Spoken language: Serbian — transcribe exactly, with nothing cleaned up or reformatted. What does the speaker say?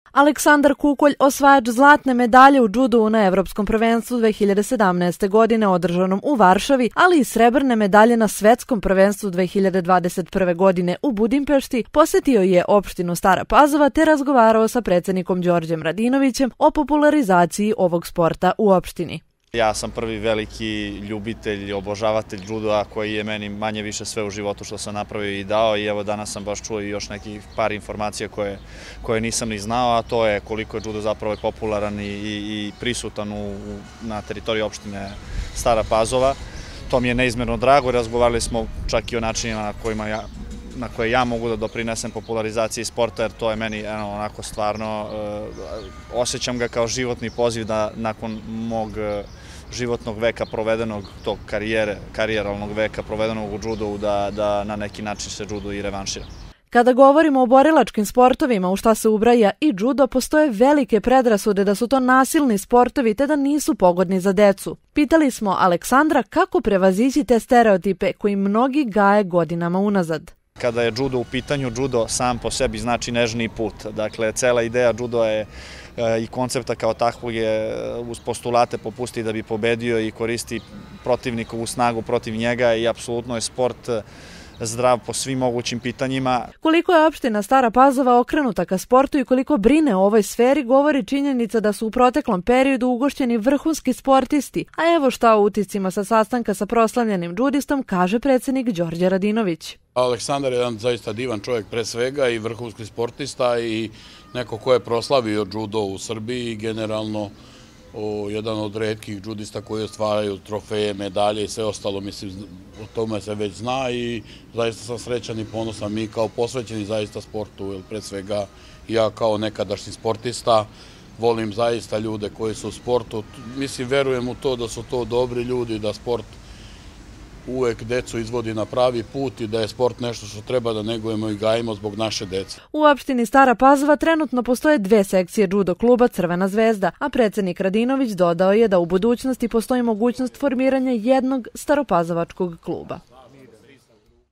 Aleksandar Kukolj, osvajač zlatne medalje u džudu na Evropskom prvenstvu dve hiljade sedamnaeste. godine održanom u Varšavi, ali i srebrne medalje na Svetskom prvenstvu dve hiljade dvadeset prve. godine u Budimpešti, posetio je opštinu Stara Pazova te razgovarao sa predsjednikom Đorđem Radinovićem o popularizaciji ovog sporta u opštini. Ja sam prvi veliki ljubitelj, obožavatelj džudoa koji je meni manje više sve u životu što sam napravio i dao i evo danas sam baš čuo i još nekih par informacija koje, koje nisam ni znao, a to je koliko je džudo zapravo popularan i, i prisutan u, na teritoriji opštine Stara Pazova. To mi je neizmjerno drago, razgovarali smo čak i o načinima na kojima ja na koje ja mogu da doprinesem popularizaciji sporta, jer to je meni eno, onako stvarno, uh, osjećam ga kao životni poziv da nakon mog uh, životnog veka provedenog, tog karijere, karijeralnog veka provedenog u džudu, da, da na neki način se džudo i revanšira. Kada govorimo o borilačkim sportovima u šta se ubraja i džudo, postoje velike predrasude da su to nasilni sportovi te da nisu pogodni za decu. Pitali smo Aleksandra kako prevazići te stereotipe koji mnogi gaje godinama unazad. Kada je džudo u pitanju, džudo sam po sebi znači nežniji put. Dakle, cela ideja džudo je i koncepta kao takvog je uz postulate popusti da bi pobedio i koristi protivnikovu snagu protiv njega i apsolutno je sport zdrav po svim mogućim pitanjima. Koliko je opština Stara Pazova okrenuta ka sportu i koliko brine o ovoj sferi govori činjenica da su u proteklom periodu ugošćeni vrhunski sportisti, a evo šta o utiscima sa sastanka sa proslavljenim džudistom kaže predsjednik Đorđe Radinović. Aleksandar je jedan zaista divan čovjek pre svega i vrhunski sportista i neko ko je proslavio džudo u Srbiji i generalno o, jedan od retkih džudista koji ostvaraju trofeje, medalje i sve ostalo, mislim, o tome se već zna i zaista sam srećan i ponosan. Mi kao posvećeni zaista sportu, jer pre svega ja kao nekadašnji sportista volim zaista ljude koji su u sportu. Mislim, verujem u to da su to dobri ljudi, da sport uvek decu izvodi na pravi put i da je sport nešto što treba da negujemo i gajimo zbog naše dece. U opštini Stara Pazova trenutno postoje dve sekcije džudo kluba Crvena zvezda, a predsjednik Radinović dodao je da u budućnosti postoji mogućnost formiranja jednog staropazovačkog kluba.